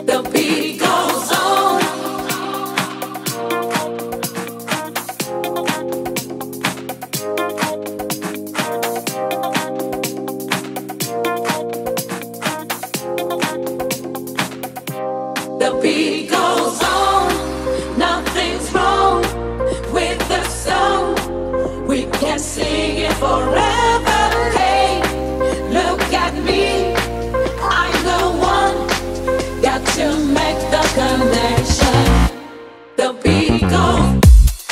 The beat goes on. The beat goes on. Nothing's wrong with the song. We can sing it forever. Hey, look at me. I'm the one. Got to make the connection. The beat goes.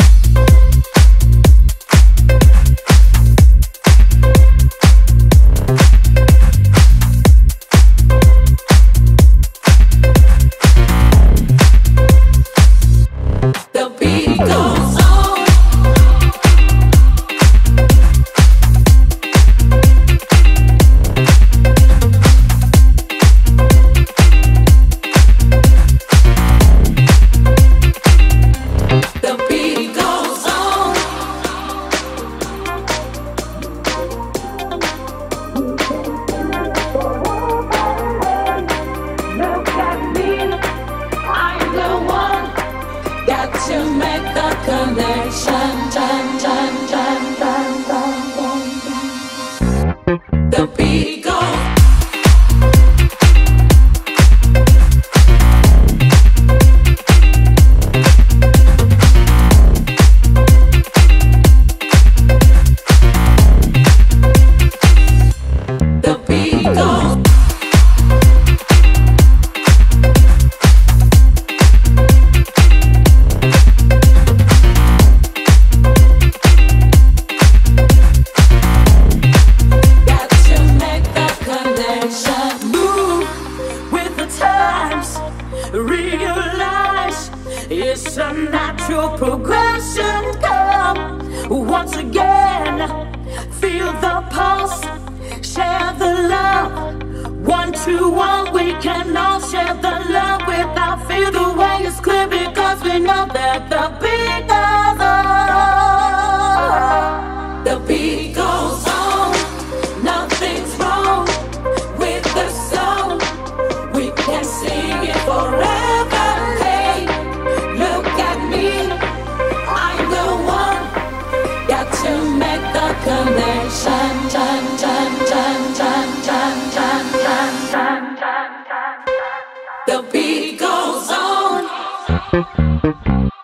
The beat goes on. The beat goes on. Look at me, I'm the one. Got to make the connection. The beat goes. The beat goes. Got to make the connection. Move with the times. Realize it's a natural progression. Come once again. Feel the pulse. Share the love. 1 to 1, we can all share the love without fear. The way is clear because we know that the beat goes on. The beat goes on. Nothing's wrong with the song. We can sing it forever. Hey, look at me. I'm the one. Got to make the connection. The beat goes on.